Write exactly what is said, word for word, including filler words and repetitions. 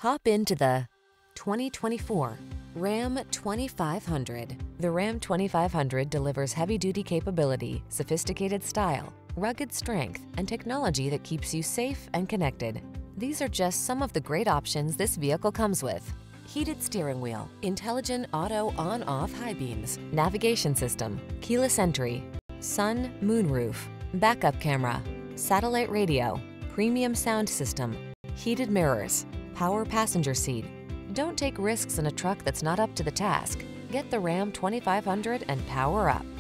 Hop into the twenty twenty-four Ram twenty-five hundred. The Ram twenty-five hundred delivers heavy-duty capability, sophisticated style, rugged strength, and technology that keeps you safe and connected. These are just some of the great options this vehicle comes with: heated steering wheel, intelligent auto on-off high beams, navigation system, keyless entry, sun, moonroof, backup camera, satellite radio, premium sound system, heated mirrors, power passenger seat. Don't take risks in a truck that's not up to the task. Get the Ram twenty-five hundred and power up.